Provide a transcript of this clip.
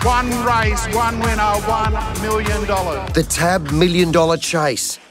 One race, one winner, $1 million. The Tab $1 Million Chase.